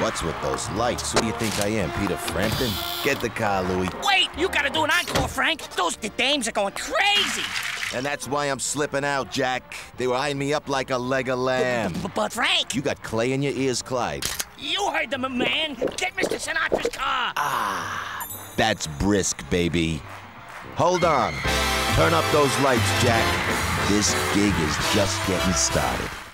What's with those lights? Who do you think I am, Peter Frampton? Get the car, Louie. Wait! You gotta do an encore, Frank. Those dames are going crazy. And that's why I'm slipping out, Jack. They were eyeing me up like a leg of lamb. But Frank... You got clay in your ears, Clyde. You heard them, man. Get Mr. Sinatra's car. Ah, that's Brisk, baby. Hold on. Turn up those lights, Jack. This gig is just getting started.